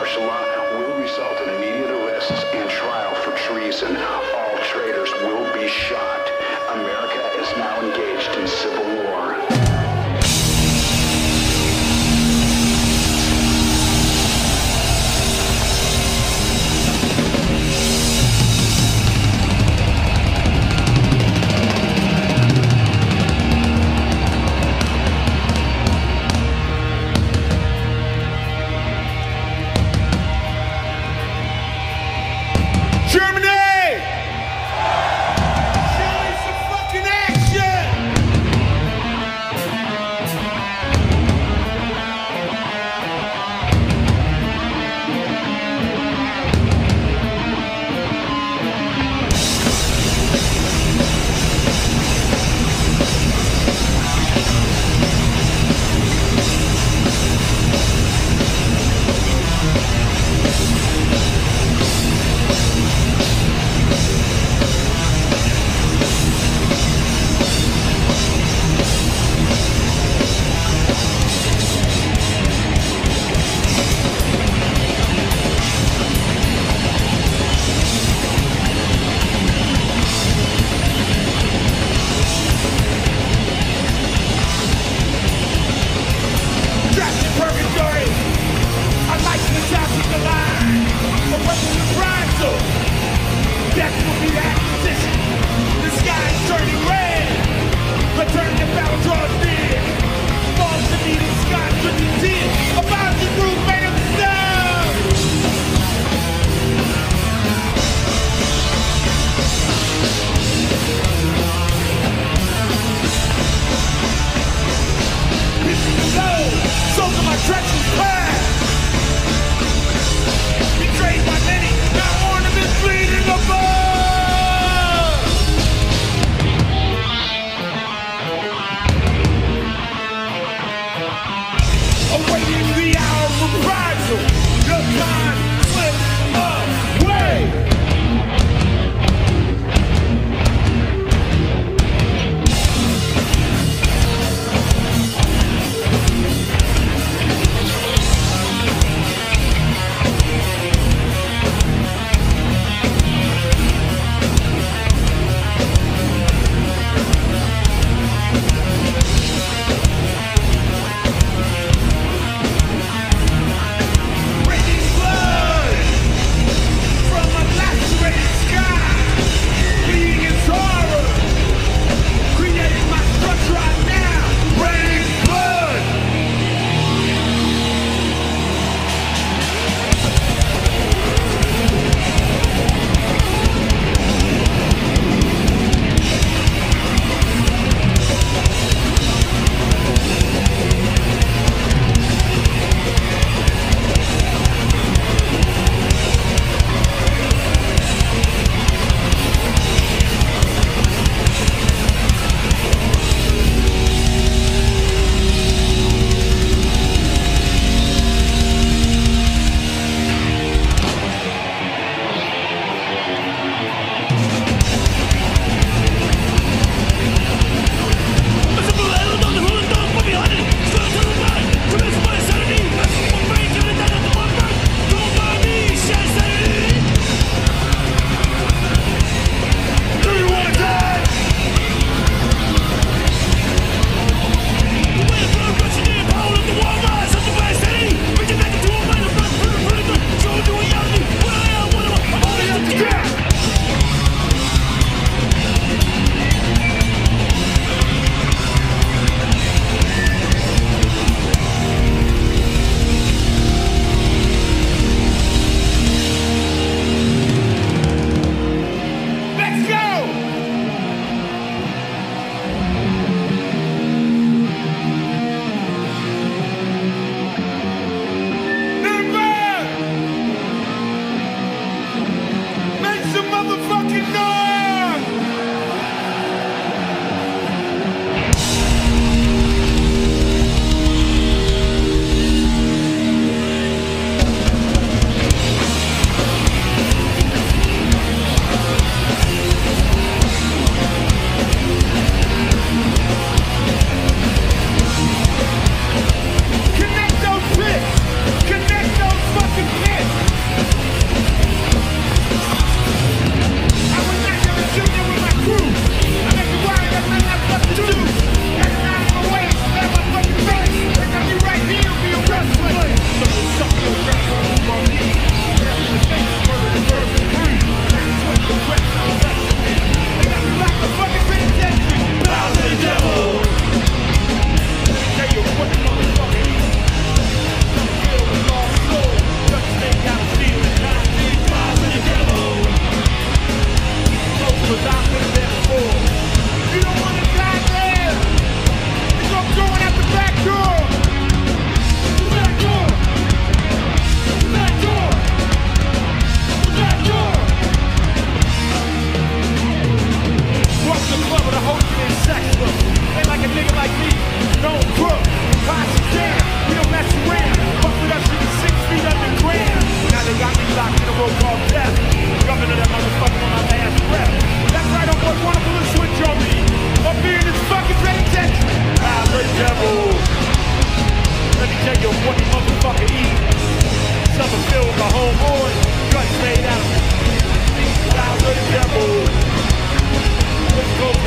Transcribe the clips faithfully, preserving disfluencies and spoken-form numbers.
martial law will result in immediate arrests and trial for treason. All traitors will be shot. America is now engaged in civil war.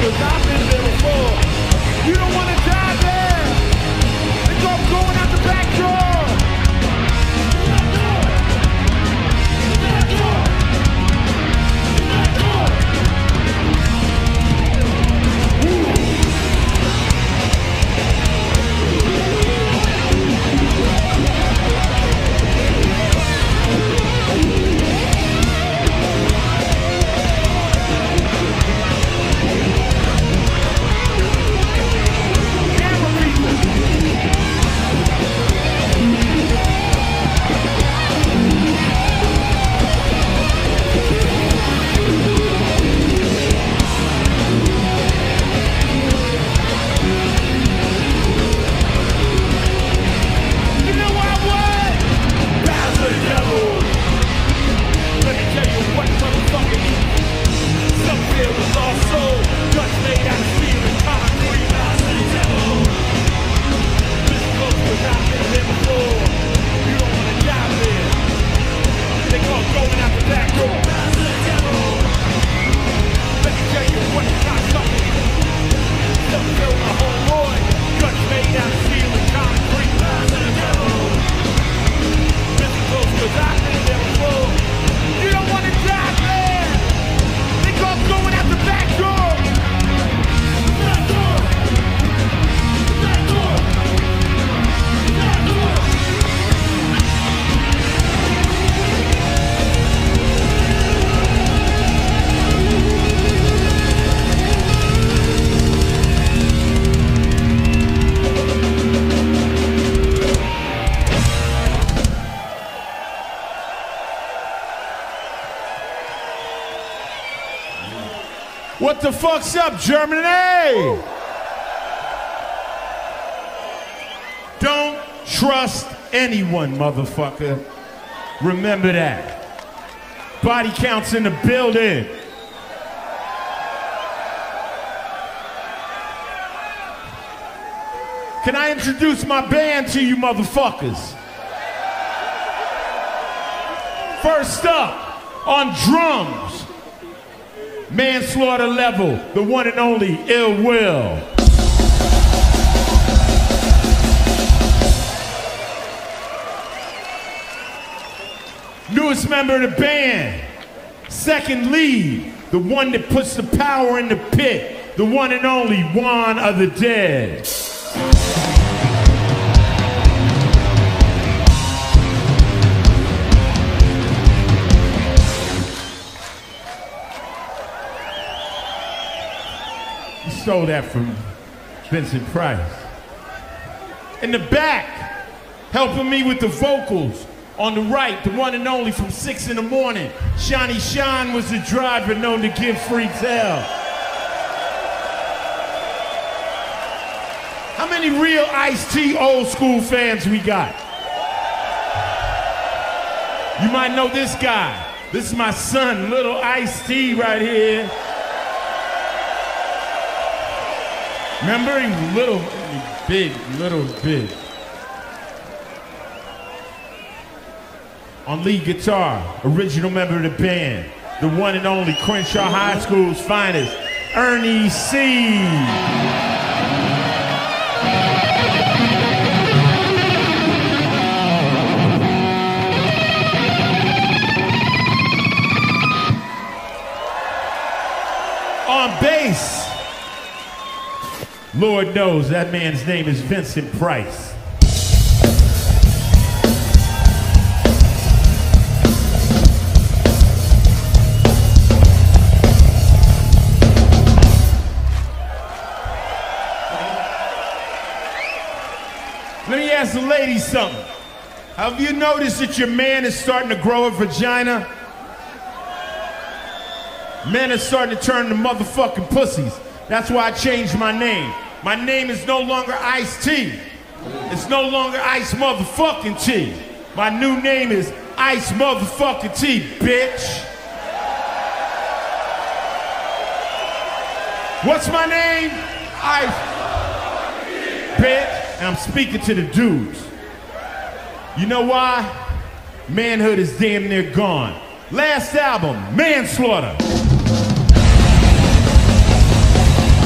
cause I've been there before. You don't wanna die there. It's all going out the back door. What the fuck's up, Germany? Don't trust anyone, motherfucker. Remember that. Body counts in the building. Can I introduce my band to you, motherfuckers? First up, on drums, Manslaughter Level, the one and only Ill Will. Newest member of the band, second lead, the one that puts the power in the pit, the one and only Juan of the Dead. Stole that from Vincent Price. In the back, helping me with the vocals, on the right, the one and only from six in the morning, Shawnee Sean was the driver known to give freaks hell. How many real Ice-T old school fans we got? You might know this guy. This is my son, little Ice-T right here. Remember, he was little, big, little, big. On lead guitar, original member of the band, the one and only Crenshaw High School's finest, Ernie C. On bass, Lord knows that man's name is Vincent Price. Let me ask the ladies something. Have you noticed that your man is starting to grow a vagina? Men are starting to turn to motherfucking pussies. That's why I changed my name. My name is no longer Ice-T. It's no longer Ice motherfucking T. My new name is Ice motherfucking T, bitch. What's my name? Ice, bitch. And I'm speaking to the dudes. You know why? Manhood is damn near gone. Last album, Manslaughter.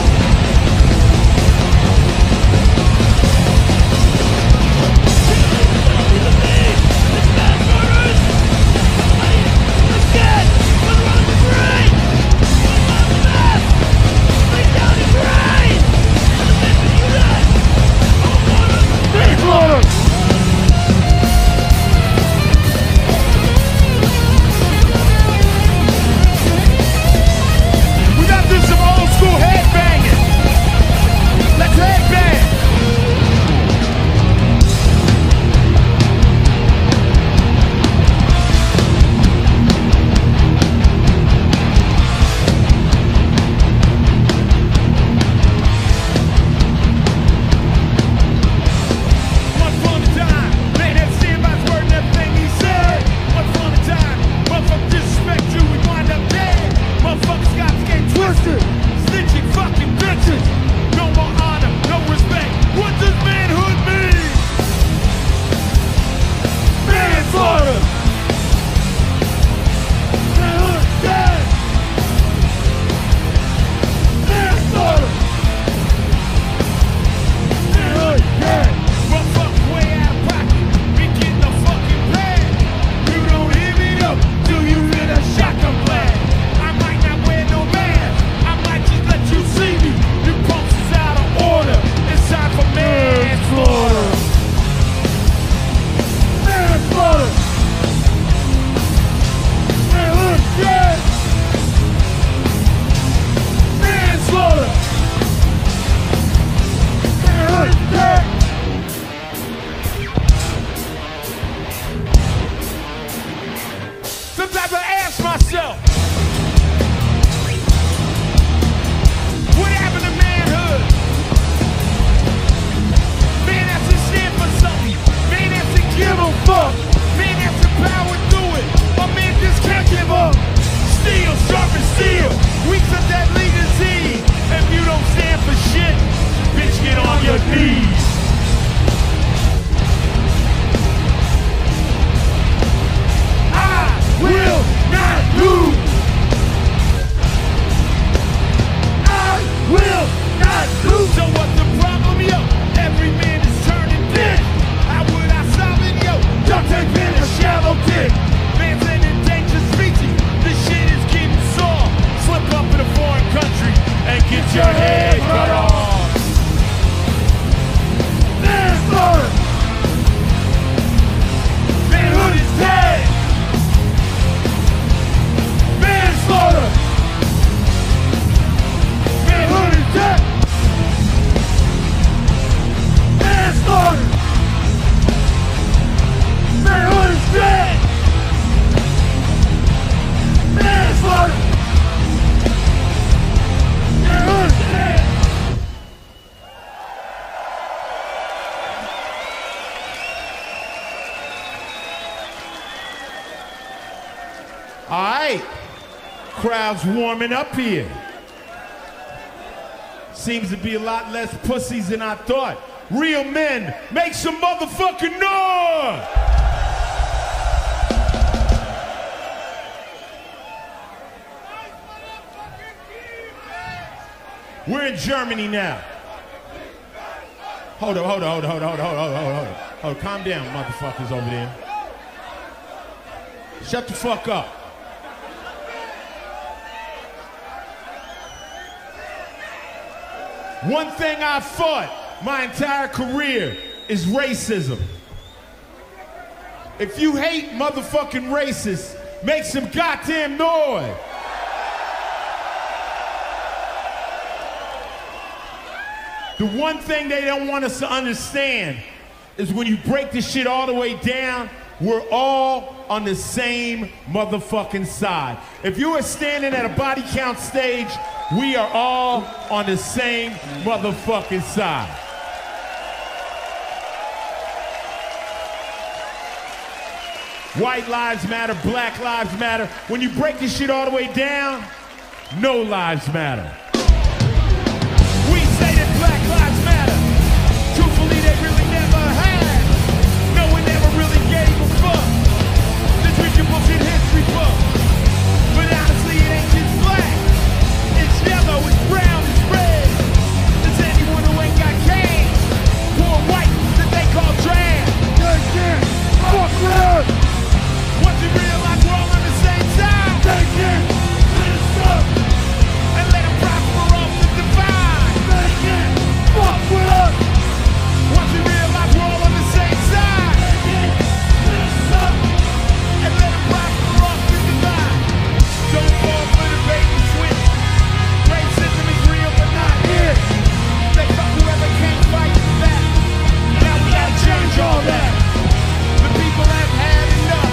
All right. Crowd's warming up here. Seems to be a lot less pussies than I thought. Real men, make some motherfucking noise! We're in Germany now. Hold on, hold on, hold on, hold on, hold on, hold on, hold on. Hold on, calm down, motherfuckers over there. Shut the fuck up. One thing I fought my entire career is racism. If you hate motherfucking racists, make some goddamn noise. The one thing they don't want us to understand is when you break this shit all the way down, we're all on the same motherfucking side. If you are standing at a body count stage, we are all on the same motherfucking side. White lives matter, black lives matter. When you break this shit all the way down, no lives matter. We say that black lives matter. Truthfully, they really never have. No one ever really gave a fuck. Just read your bullshit history book. But honestly, it ain't just black. It's yellow, it's brown, it's red. It's anyone who ain't got cane. Poor white that they call drag. Yeah, yeah, fuck red. Once you realize we're all on the same side, take it, let us up, and let them prosper off the divide. Take it, fuck with us. Once you realize we're all on the same side, take it, let us up, and let them prosper off the divide. Don't fall for the bait and switch. Racism is real but not here. They fuck whoever can't fight back. Now we gotta change all that. The people have had enough.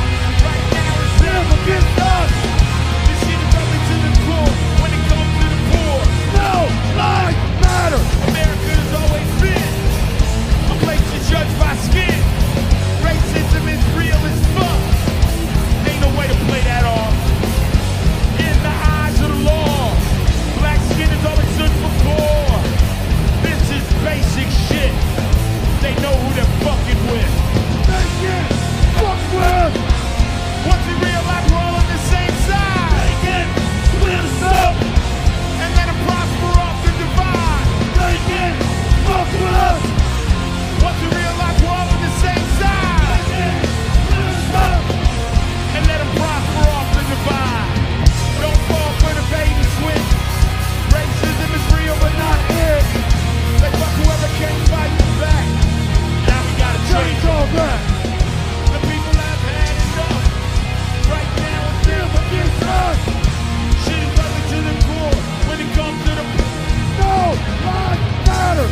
Against us. This shit is ugly to the core when it comes to the poor. No lives matter. America has always been a place to judge by skin. Racism is real as fuck. Ain't no way to play that off. In the eyes of the law, black skin is all it stood for poor. This is basic shit. They know who they're fucking with. They can't fuck with. Once we realize we're all on the same side, they can split us up and let them prosper off the divide. They can fuck with us. Once we realize we're all on the same side, they can split us up and let them prosper off the divide. Don't fall for the bait and switch. Racism is real but not here. They fuck whoever can't fight back. Now we gotta change all that. The people have had enough. Right now it's them against us. Shit is ugly to the core when it comes to the no lives matter.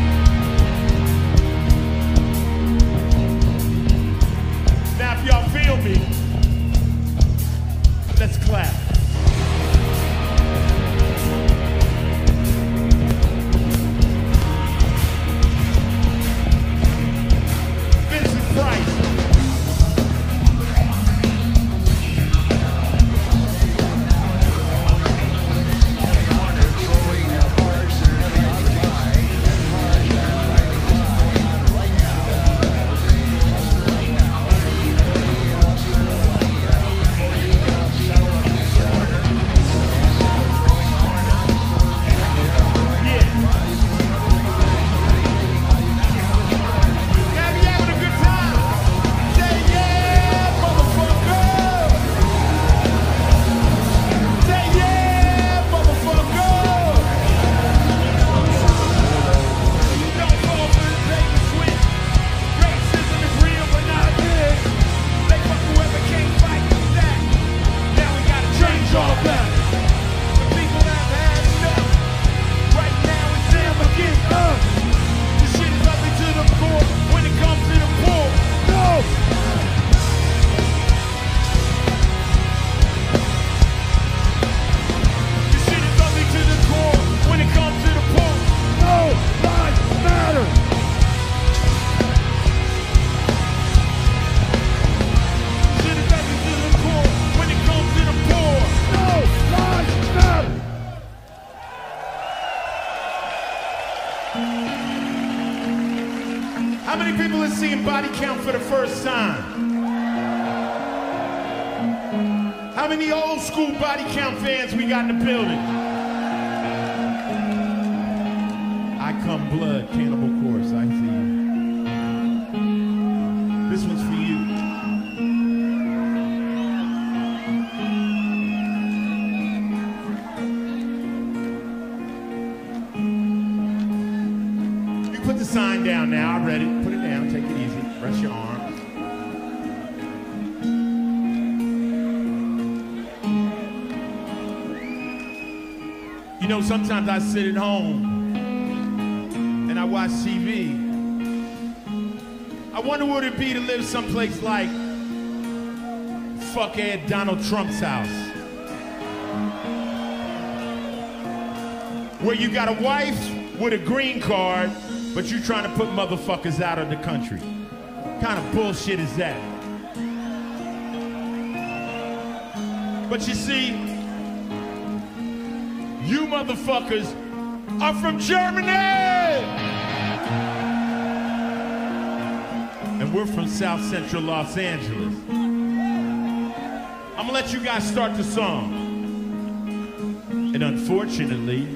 Now if y'all feel me, let's clap. Vincent Price. seeing body count for the first time? How many old school body count fans we got in the building? I Come Blood, Cannibal Corpse, I see you. This one's for you. You put the sign down now, I read it. Put it down, take it easy, rest your arms. You know, sometimes I sit at home and I watch T V. I wonder what it'd be to live someplace like fuckhead Donald Trump's house. Where you got a wife with a green card, but you trying to put motherfuckers out of the country. What kind of bullshit is that? But you see, you motherfuckers are from Germany! And we're from South Central Los Angeles. I'm gonna let you guys start the song. And unfortunately,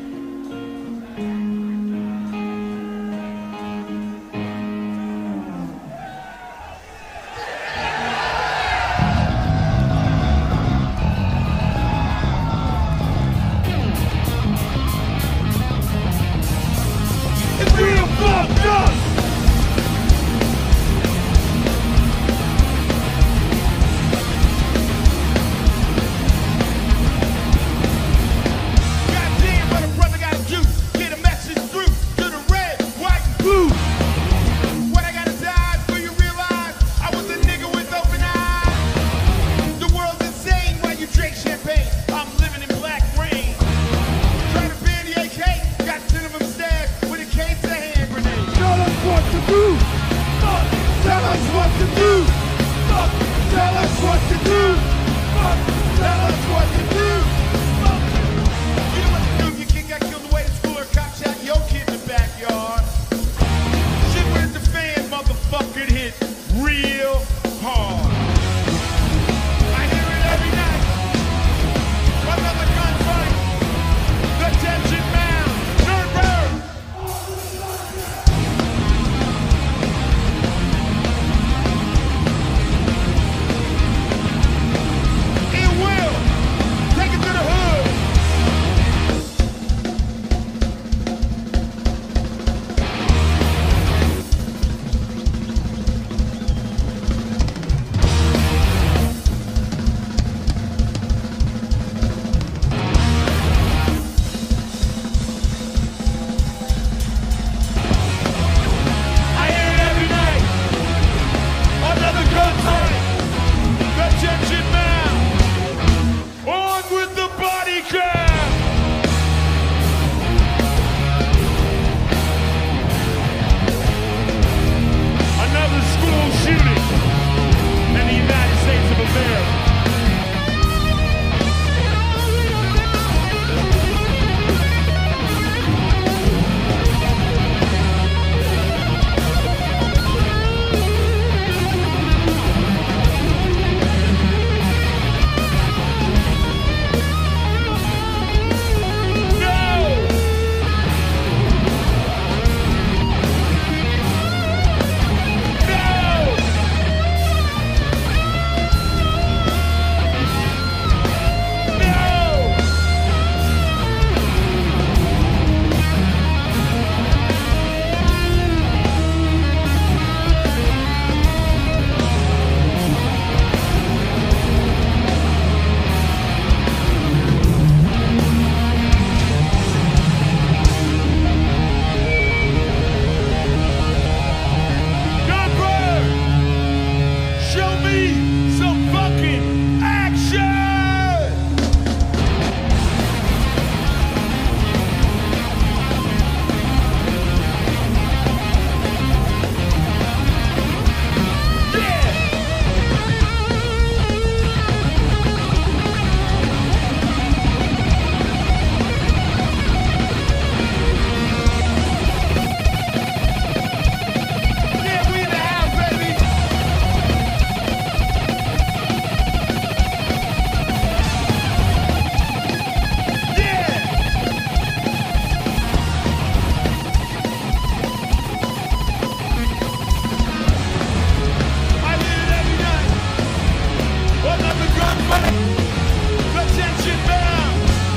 Attention now.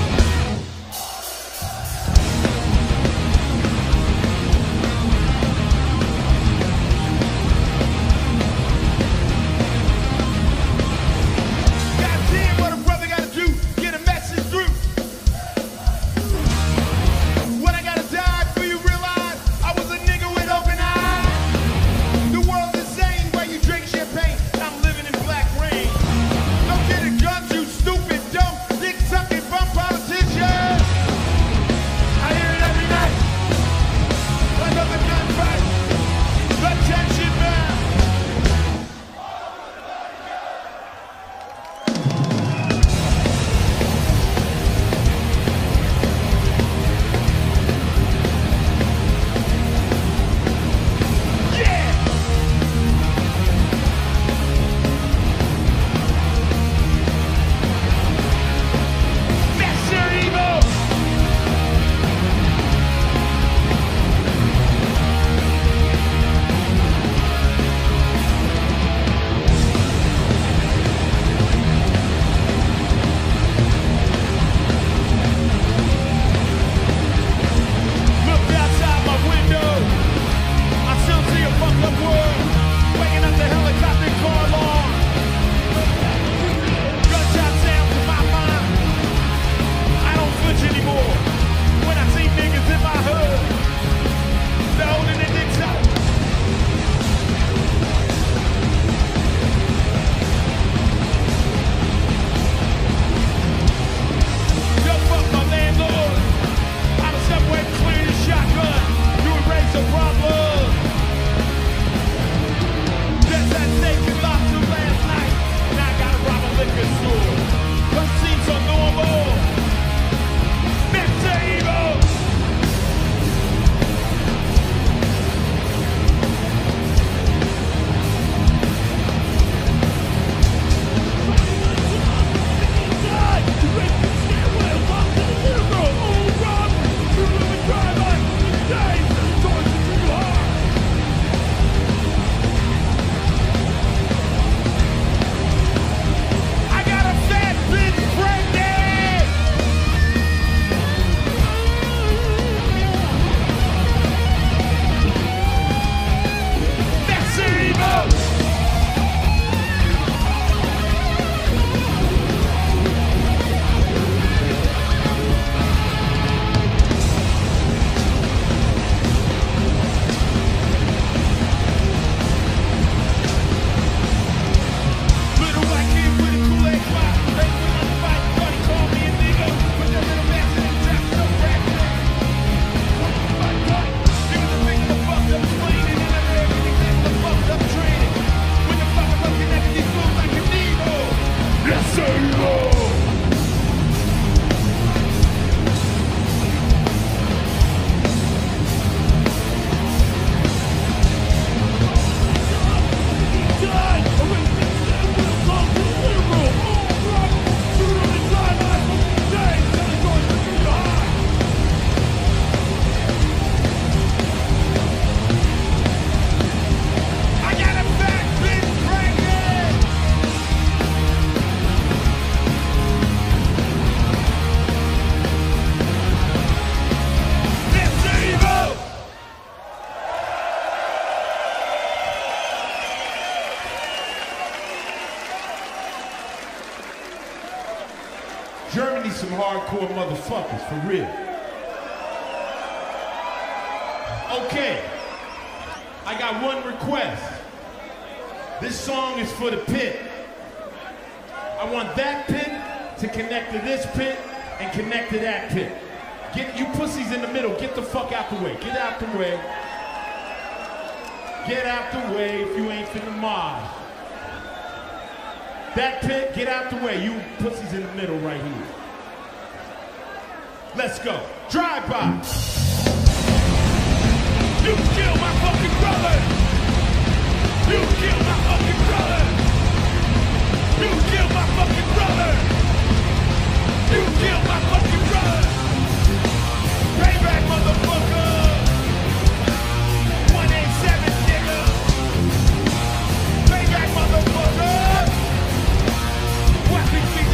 Goddamn, what a brother gotta do, get a message through. When I gotta die for you realize I was a nigga with open eyes. The world's insane where you drink champagne. I'm living in black rain. Don't get a gun, you stupid, dumb, dick sucking bum politician. I hear it every night. Another gunfight. Attention man. Yeah! Mister Evil! Look outside my window. I still see a fucked up world. Waking up the helicopter car alarm. Gunshot sounds in my mind. I don't flinch anymore. When I see niggas in my hood, they're holding their dicks out. Yo, fuck my landlord. I'm somewhere clearing a shotgun. You erase a problem. Just that steak and lobster last night. Now I gotta rob a liquor store. But seems so normal. Mister Evil! I got a fat bitch pregnant! Mister Evil! Little white kid with a Kool-Aid pop. They went on the fight, buddy called me a nigga. Put that little bastard in trap, no rap. Niggas are making the fucked up plane and then they're everything that's the fucked up training. When the fuck I'm looking at these fools like an evil. Yes, sir, evil! I got a fat bitch pregnant! Mister Evil! Germany's some hardcore motherfuckers, for real. Okay, I got one request. This song is for the pit. I want that pit to connect to this pit and connect to that pit. Get you pussies in the middle, get the fuck out the way. Get out the way. Get out the way if you ain't finna mob. That pit, get out the way. You pussies in the middle right here. Let's go. Drive by. You killed my fucking brother! You killed my fucking brother! You killed my fucking brother! You killed my fucking brother! Payback, motherfucker! one eighty-seven, nigga! Payback, motherfucker! Weapon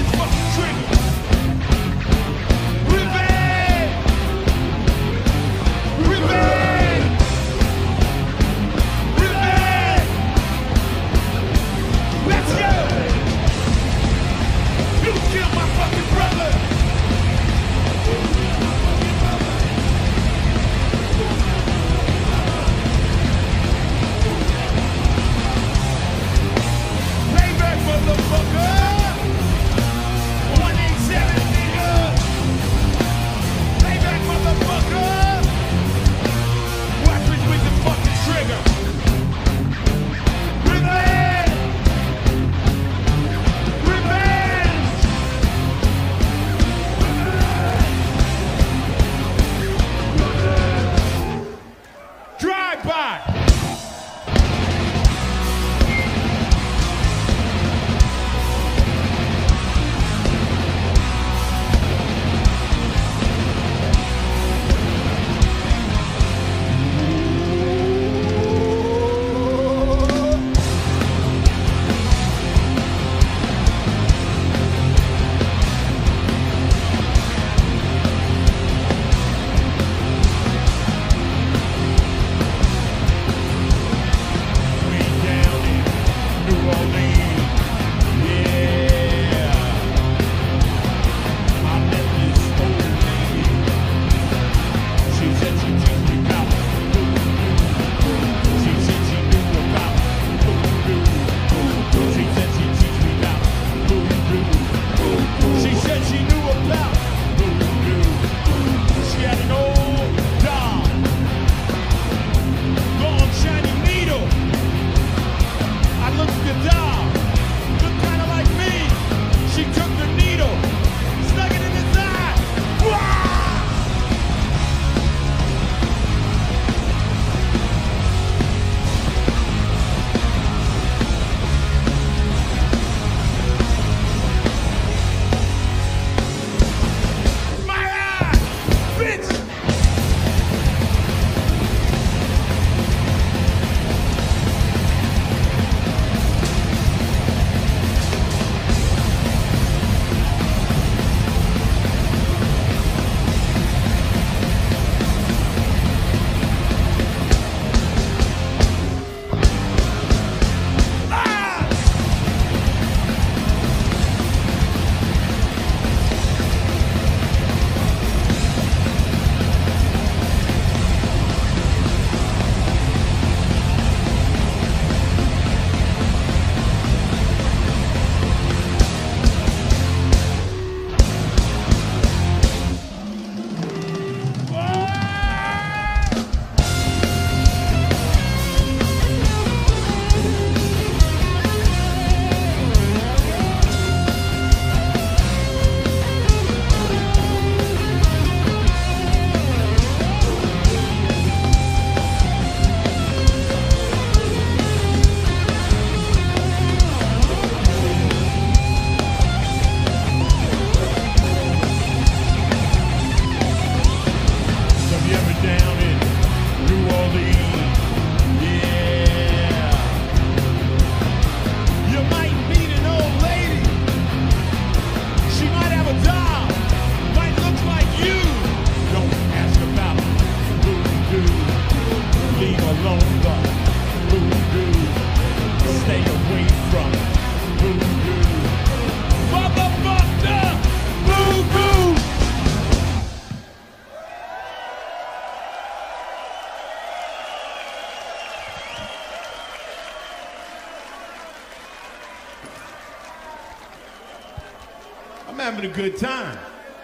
I'm having a good time.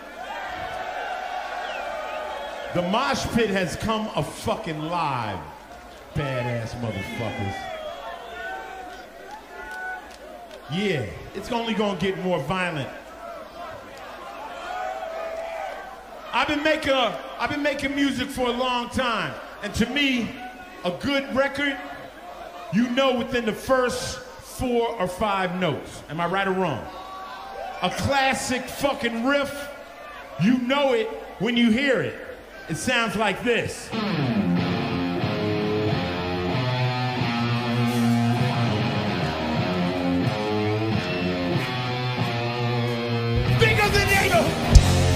The mosh pit has come a fucking live. Badass motherfuckers. Yeah, it's only gonna get more violent. I've been making a, I've been making music for a long time, and to me, a good record, you know within the first four or five notes. Am I right or wrong? A classic fucking riff, you know it when you hear it. It sounds like this. Bigger than neighborhood.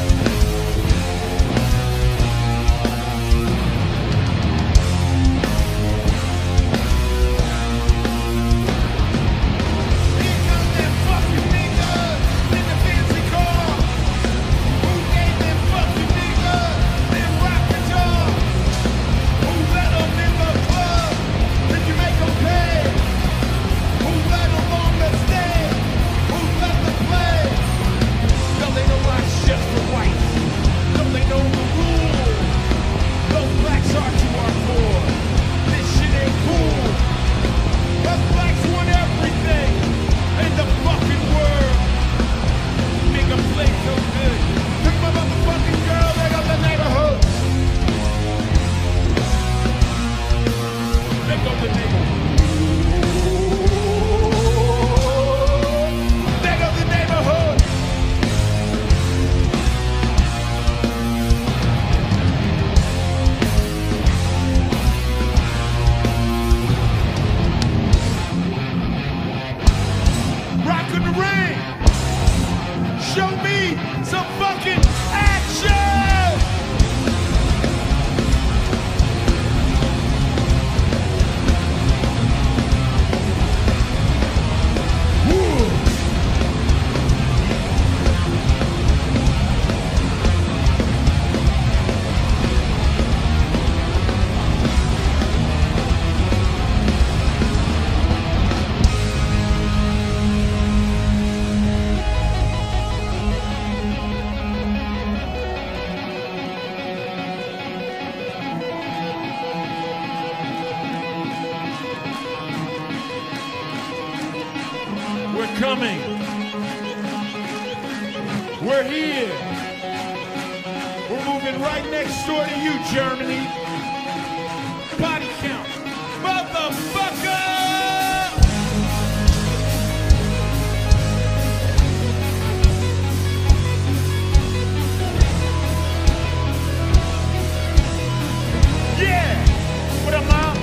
Coming. We're here. We're moving right next door to you, Germany. Body count. Motherfucker! Yeah! What up, Mom?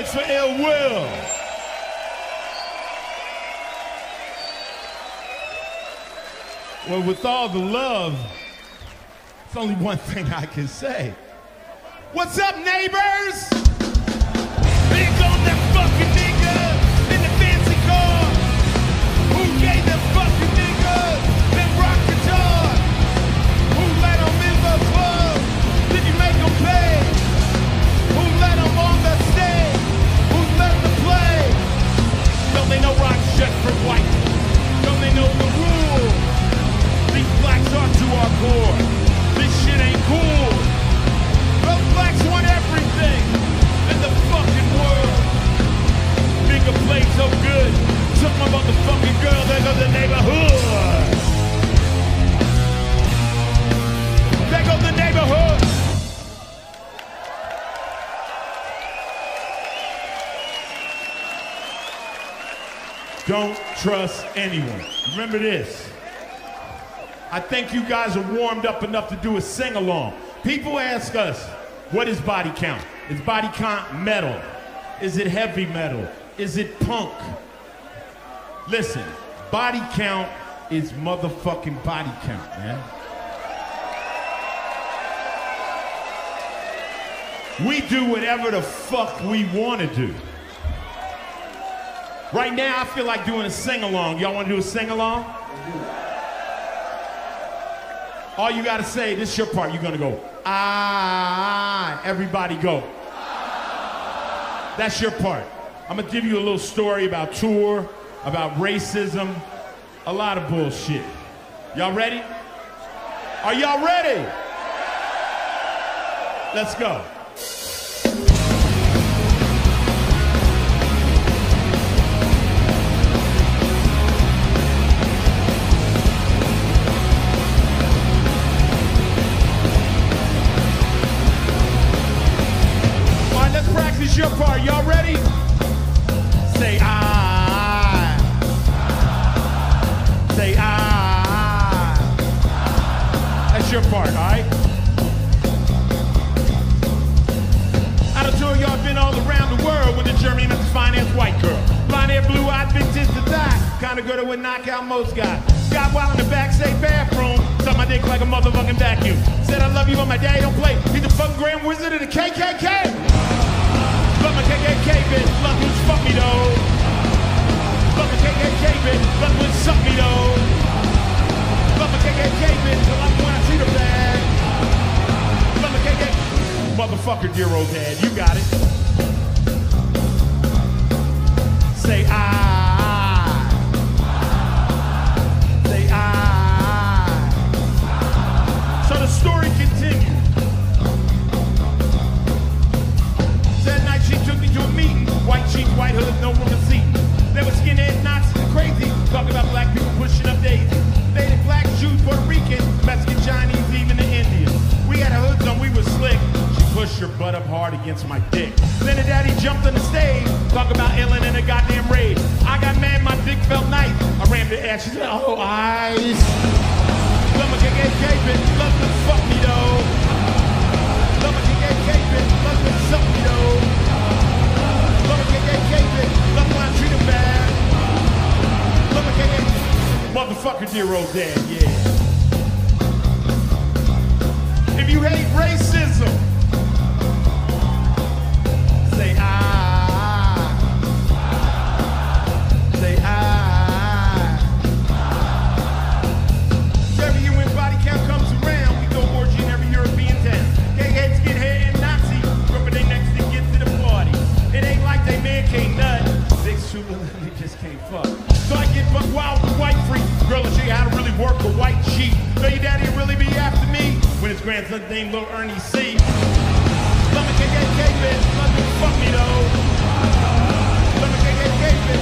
noise for Ill Will. Well, with all the love, there's only one thing I can say. What's up, neighbors? Big on that fucking nigga in the fancy car. Who gave that fucking nigga that rock guitar? Who let him in the club? Did you make him pay? Who let him on the stage? Who let him play? Don't they know rock's just for white? Don't they know the rules? These blacks are to our core. This shit ain't cool. Those blacks want everything in the fucking world. Nigga played so good. Took my motherfucking girl. There goes the neighborhood. There goes the neighborhood. Don't trust anyone. Remember this. I think you guys are warmed up enough to do a sing-along. People ask us, what is body count? Is body count metal? Is it heavy metal? Is it punk? Listen, body count is motherfucking body count, man. We do whatever the fuck we want to do. Right now, I feel like doing a sing-along. Y'all want to do a sing-along? All you gotta say, this is your part, you're gonna go, ah, everybody go. That's your part. I'm gonna give you a little story about tour, about racism, a lot of bullshit. Y'all ready? Are y'all ready? Let's go. Practice your part. Y'all ready? Say I. Say I. That's your part, all right? I don't know y'all been all around the world with the Germany met the fine-ass white girl. Blonde-hair, blue-eyed, vintage to die. Kind of girl that would knock out most guys. Got wild in the backstage bathroom. Suck my dick like a motherfucking vacuum. Said I love you, but my daddy don't play. He's the fucking Grand Wizard of the K K K. Love my K K K, bitch, love who's fuck me though. Love my K K K, bitch, love who's suck me though. Love my K K K, bitch, I love when I treat her bad. Love my K K K. Motherfucker, dear old dad, you got it. Say I. Say I. So the story continues. That night she took me to a meeting. White sheets, white hood, no room to seat. There were skinheads, Nazis, and crazy. Talking about black people pushing up daisies. They had black Jews, Puerto Rican, Mexican, Chinese, even the Indians. We had our hoods on, we were slick. She pushed her butt up hard against my dick. Then her daddy jumped on the stage. Talk about Ellen in a goddamn raid. I got mad, my dick felt nice. I rammed her ass, she said, oh, eyes. Love my K K K, bitch, love to fuck me though. Love my K K K, bitch, love to suck me though. Love my K K K, bitch, love when I treat her bad. Love my K K K. Motherfucker, dear old dad, yeah. If you hate racism, say I. Say I. Every year when body count comes around, we go orgy in every European town. K-heads get hair and Nazi, rubbing their necks to get to the party. It ain't like they man can't nut. Six two, they just can't fuck. So I get buck wild with white freak. Girl, I'll show you how to really work a white sheet. Know your daddy really be after me when his grandson named Lil Ernie C. Love me K K K, bitch. Love me, fuck me though. Love me K K K, bitch.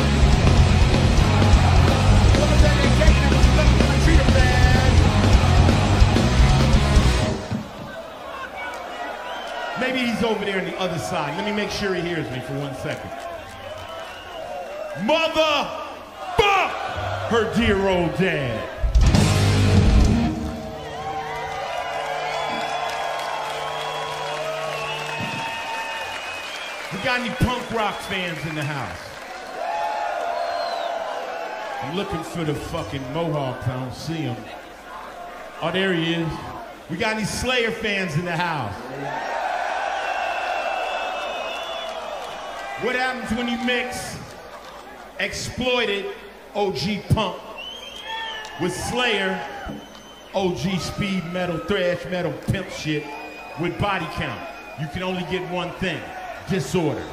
Love me K K K, bitch. Love me when I treat her bad. Maybe he's over there on the other side. Let me make sure he hears me for one second. Mother fuck her dear old dad. We got any punk rock fans in the house? I'm looking for the fucking Mohawks. I don't see him. Oh, there he is. We got any Slayer fans in the house? What happens when you mix exploited O G punk with Slayer, O G speed metal, thrash metal, pimp shit with body count? You can only get one thing: disorder.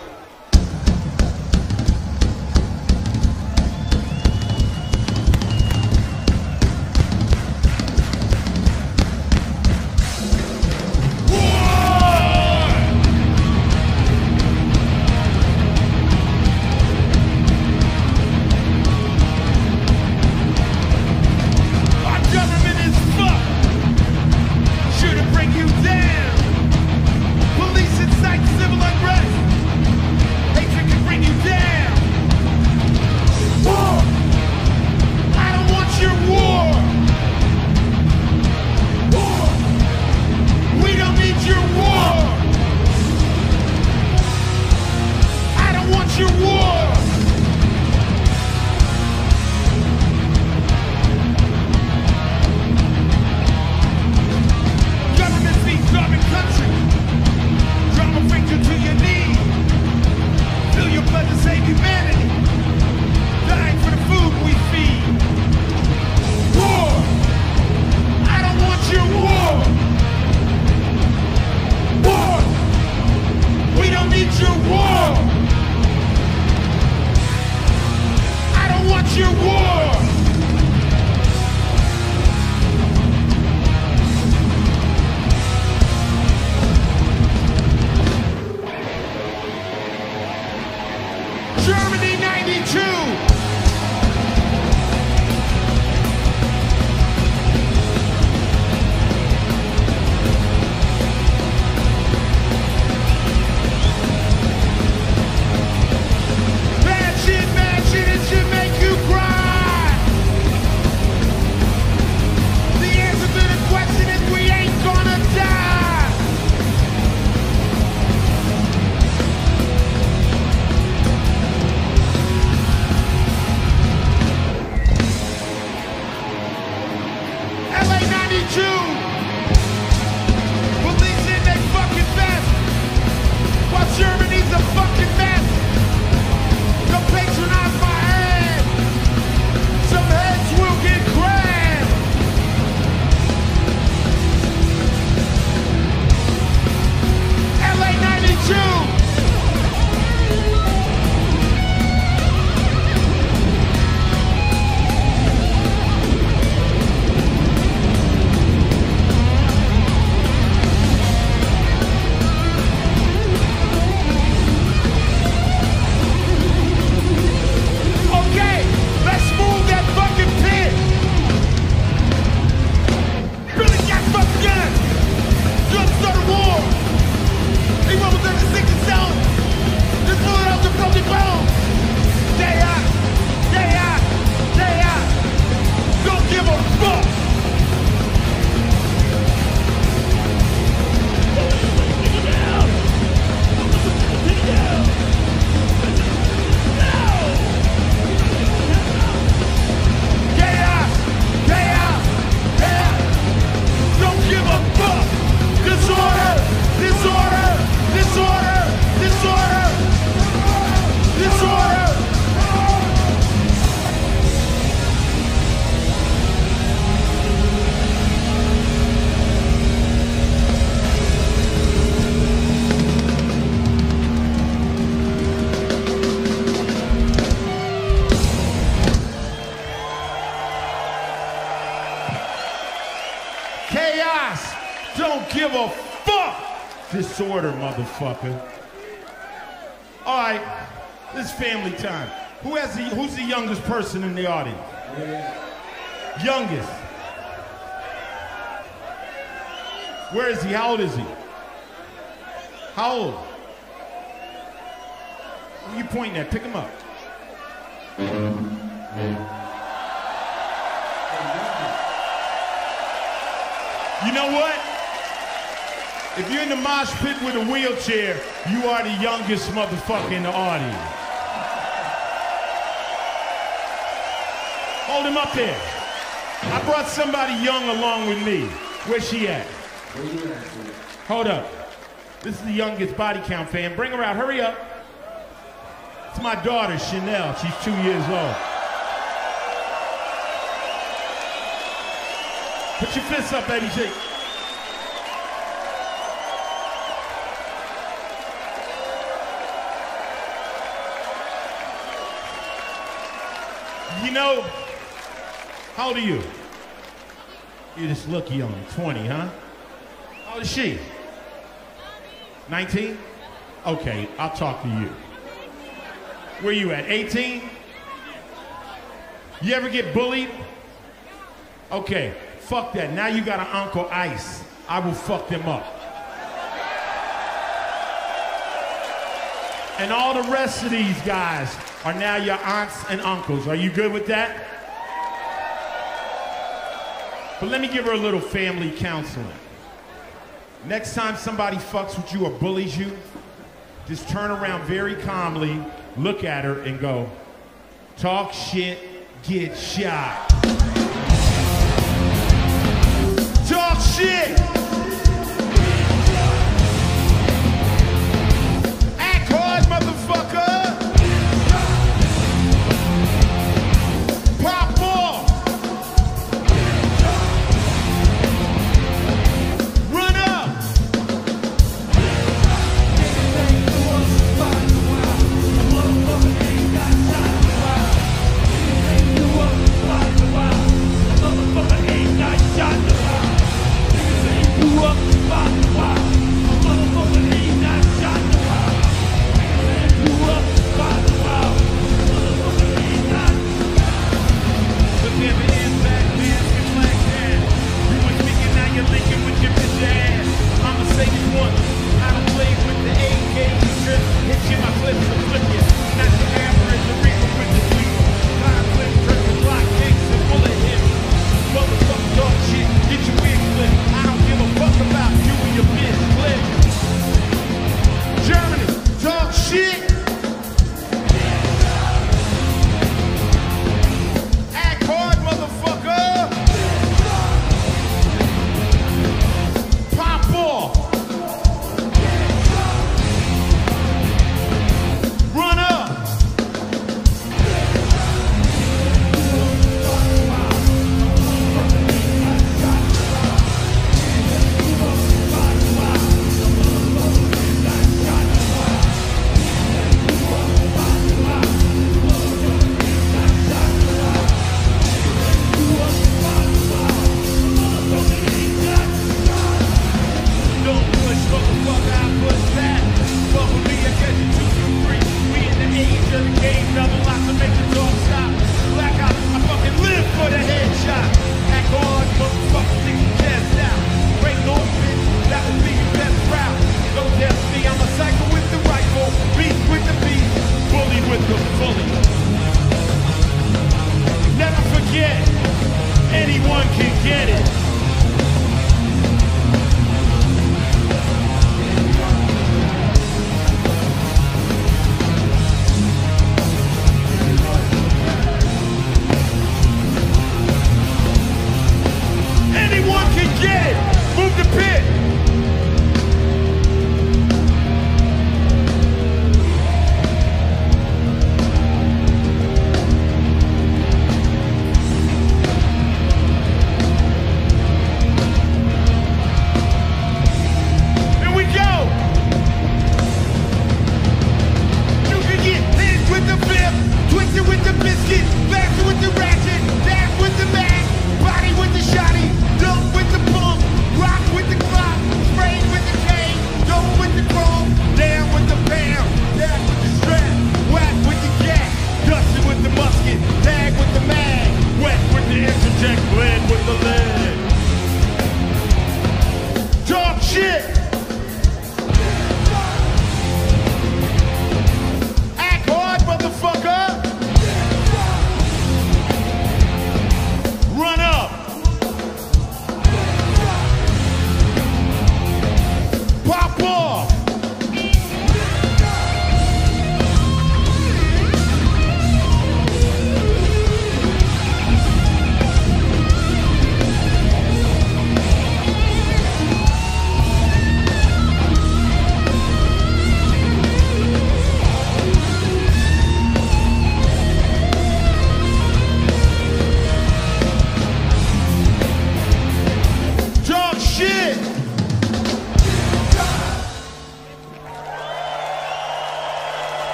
Give a fuck! Disorder, motherfucker. All right, this is family time. Who has the, who's the youngest person in the audience? Yeah. Youngest. Where is he? How old is he? How old? Who are you pointing at? Pick him up. You know what? If you're in the mosh pit with a wheelchair, you are the youngest motherfucker in the audience. Hold him up there. I brought somebody young along with me. Where's she at? Hold up. This is the youngest body count fan. Bring her out. Hurry up. It's my daughter, Chanel. She's two years old. Put your fists up, baby. Shake. You know, how old are you? You just look young, twenty, huh? How old is she? nineteen? Okay, I'll talk to you. Where you at, eighteen? You ever get bullied? Okay, fuck that. Now you got an Uncle Ice. I will fuck them up. And all the rest of these guys are now your aunts and uncles. Are you good with that? But let me give her a little family counseling. Next time somebody fucks with you or bullies you, just turn around very calmly, look at her and go, talk shit, get shot. Talk shit. Act hard, motherfucker. Pop off. Run up. Motherfucker ain't got shot.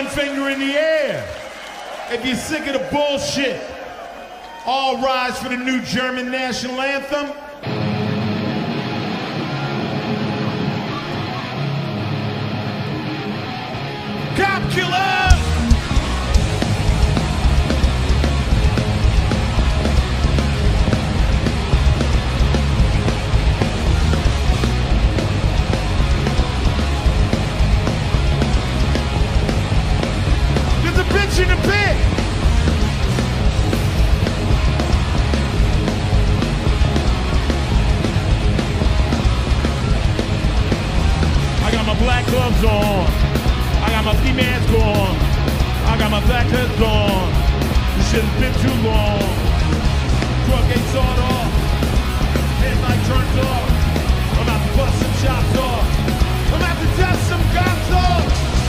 one finger in the air. If you're sick of the bullshit, all rise for the new German national anthem. Cop killer! There's a bitch in the pit! I got my black gloves on. I got my ski mask on. I got my black vest on. This shit has been too long. Truck ain't sawed off. Headlight turned off. I'm about to bust some shots off. I'm about to dust some cops off.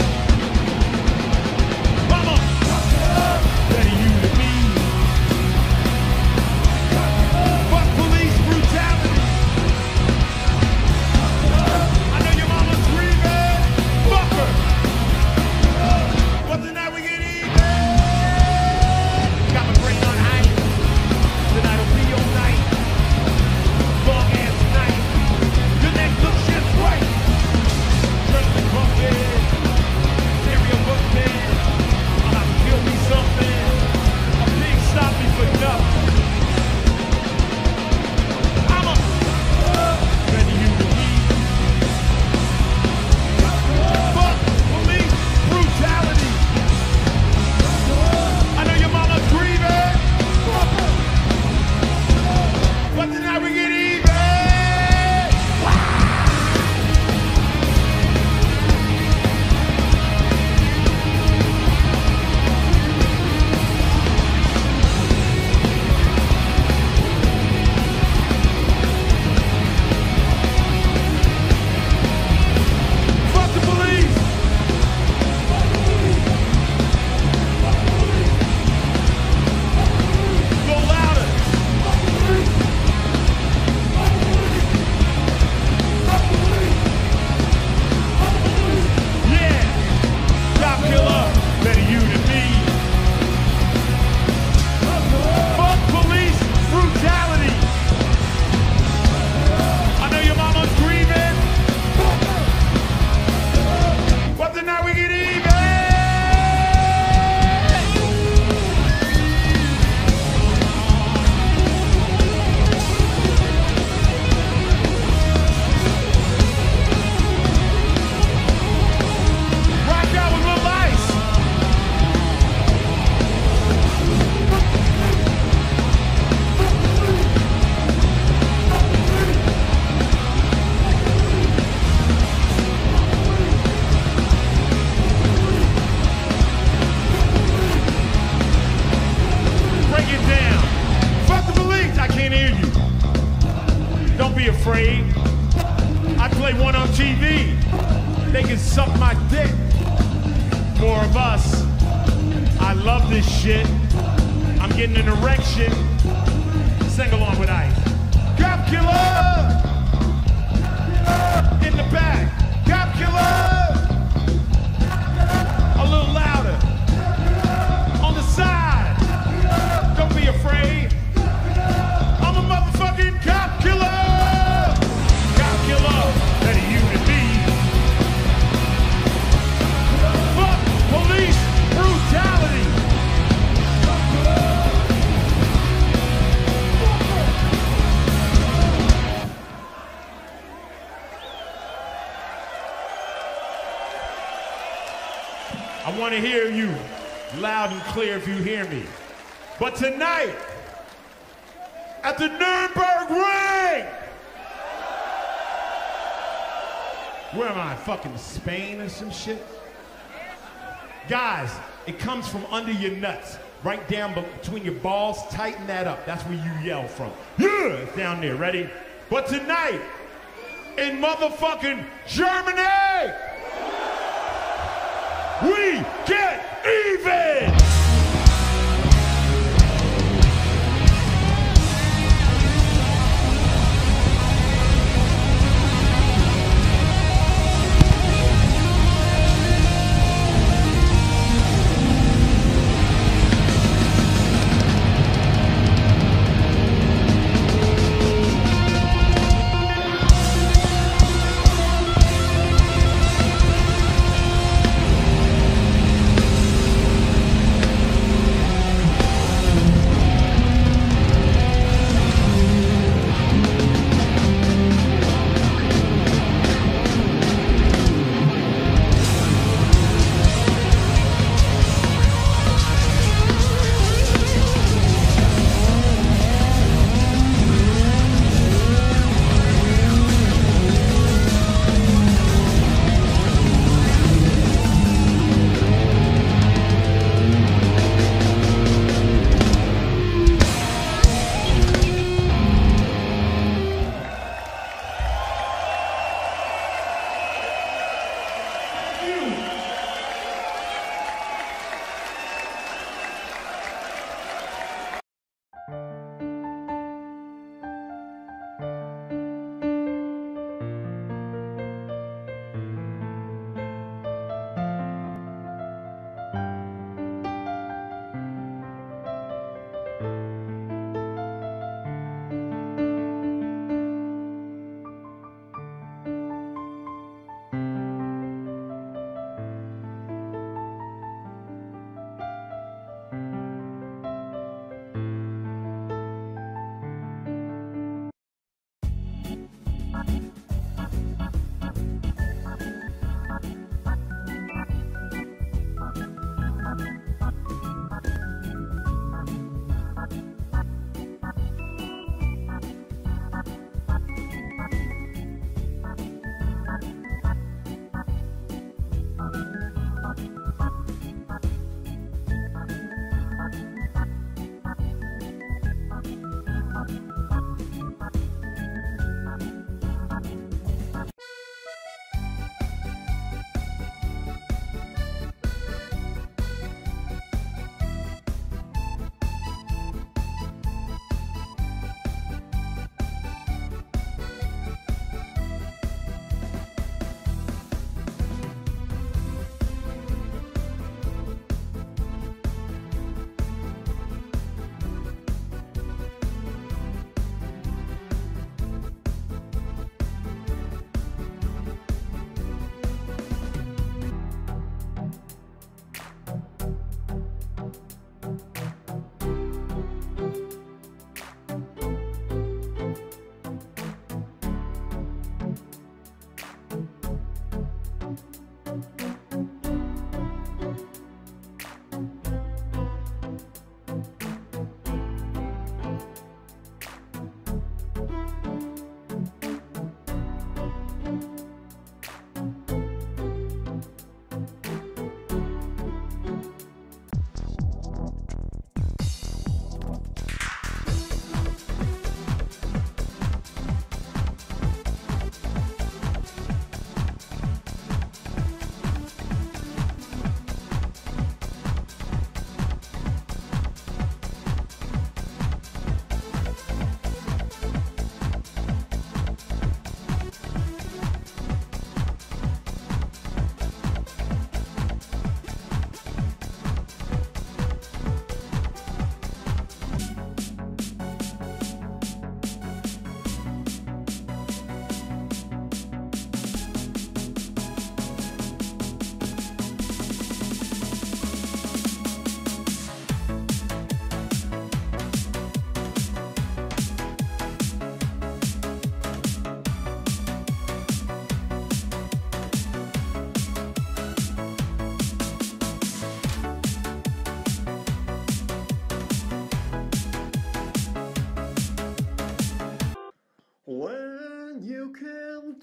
Mama, better you than me. Fuck police brutality. I know your mama's grieving. Fuck her. But tonight we get even. Got my brain on high. Tonight will be your night. Long ass night. Your neck looks just right. Adrenaline pumping. Stereo bumping. I'm about to kill me something. A pig stop me for nothing. I'm a ready you to be. Fuck police brutality. I know your mama's grieving. But tonight we get even. Fuck the police. Go louder. Yeah. Cop killer. Better you than me. Fuck police brutality. I know your mama's grieving. But tonight we get even. Rock out with Lil Ice. Break it down. Fuck the police. I can't hear you. Don't be afraid. I play one on T V. They can suck my dick. More of us. I love this shit. I'm getting an erection. Sing along with Ice. Cop killer! In the back. Cop killer! A little louder. On the side. Don't be afraid. I'm a motherfucking cop killer! Cop killer, better you than me. Fuck police brutality. I want to hear you loud and clear if you hear me. But tonight, at the Nuremberg Ring, where am I? Fucking Spain or some shit? Guys, it comes from under your nuts, right down between your balls. Tighten that up. That's where you yell from. Yeah, it's down there. Ready? But tonight, in motherfucking Germany, we get even!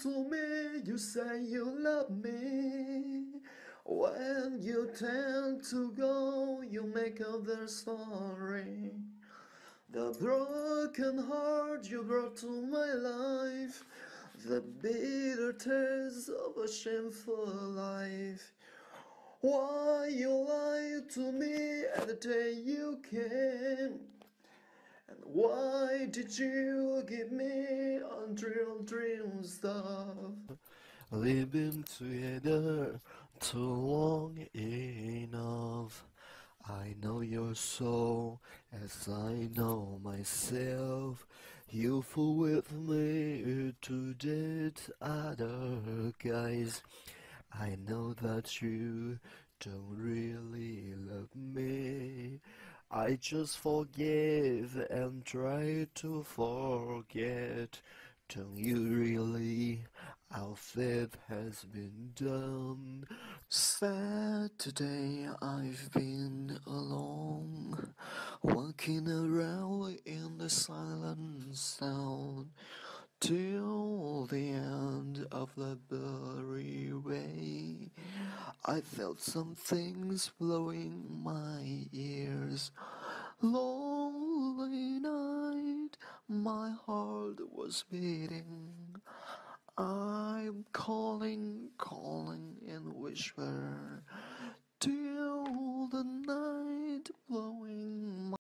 to me, you say you love me. When you tend to go, you make up their story. The broken heart you brought to my life, the bitter taste of a shameful life. Why you lied to me at the day you came? And why did you give me unreal dream stuff? We've been together too long enough. I know your soul as I know myself. You fool with me to date other guys. I know that you don't really love me. I just forgive and try to forget. Don't you really? Our faith has been done. Saturday I've been alone, walking around in the silent sound, till the end of the blurry way. I felt some things blowing my ears. Lonely night, my heart was beating. I'm calling, calling in whisper.